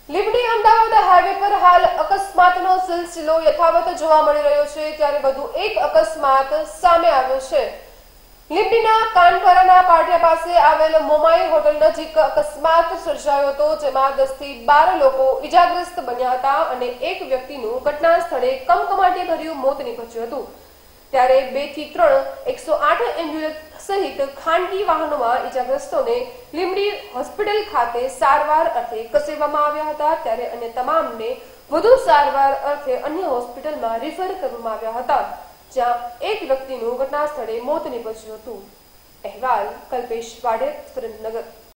Limbdi Ahmedabad highway પર હાલ અકસ્માતનો સિલસિલો યથાવત જોવા મળી રહ્યો છે, ત્યારે વધુ એક અકસ્માત સામે આવ્યો છે। લીંબડીના કાનપરાના પાટિયા પાસે આવેલ મોમાઈ હોટલ નજીક અકસ્માત સર્જાયો હતો, જેમાં 10 થી 12 લોકો ઈજાગ્રસ્ત બન્યા હતા અને એક વ્યક્તિનું ઘટના સ્થળે કમકમાટીભર્યું મોત નીપજ્યું હતું। ત્યારે 2 થી 3 108 એમ્બ્યુલન્સ સહિત ખાનગી વાહનોમાં ઈજાગ્રસ્તોને લીંબડી હોસ્પિટલ ખાતે સારવાર અર્થે ખસેડવામાં આવ્યા હતા, ત્યારે અન્ય તમામને વધુ સારવાર અર્થે અન્ય હોસ્પિટલમાં રિફર કરવામાં આવ્યા હતા, જ્યાં એક વ્યક્તિનું ઘટના સ્થળે મોત નીપજ્યું હતું। અહેવાલ કલ્પેશ વાડેર, સુરેન્દ્રનગર।